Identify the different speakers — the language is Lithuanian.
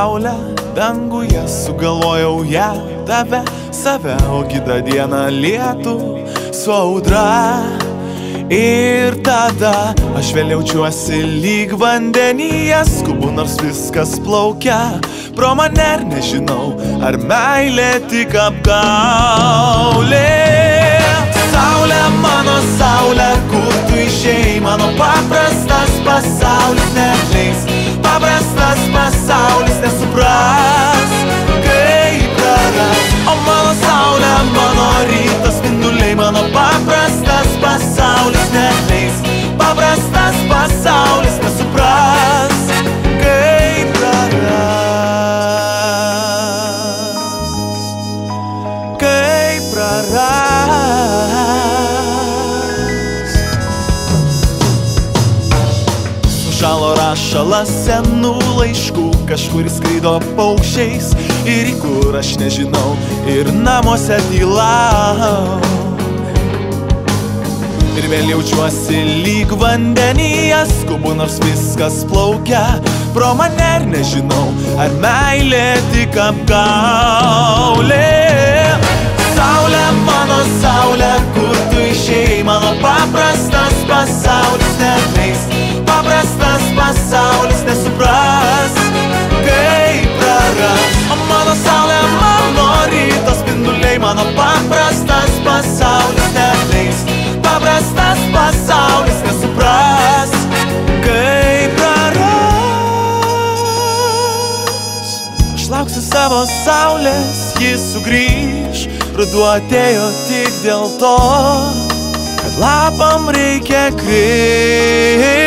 Speaker 1: saulę, danguje sugalvojau ją, tave, save, o kitą dieną lietų su audra. Ir tada aš vėl jaučiuosi lyg vandenyje, skubu nors viskas plaukia pro mane ir nežinau, ar meilė tik apgaulė. Saulė, mano saulė, kur tu išėjai, mano paprastas pasaulis neatleis, paprastas pasaulis nesupras, kaip praras. O mano saulė, mano rytas spinduliai, mano paprastas pasaulis neatleis, paprastas pasaulis nesupras, kaip praras, kaip praras. Sušalo rašalas senų laiškų, kažkur skraido paukščiais ir į kur aš nežinau, ir namuose tyla. Ir vėl jaučiuosi lyg vandenyje, skubu nors viskas plaukia pro mane ir nežinau, ar meilė tik apgaulė. Saulė, mano saulė, kur tu išėjai, mano paprastas pasaulis neatleis, paprastas pasaulis nesupras, kaip praras. O mano saulė, mano rytas spinduliai, mano paprastas pasaulis neatleis, paprastas pasaulis nesupras, kaip praras. Aš lauksiu savo saulės, jis sugrįž, ruduo atėjo tik dėl to, kad lapam reikia krist.